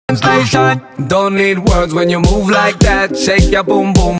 Station. Don't need words when you move like that. Shake your boom boom.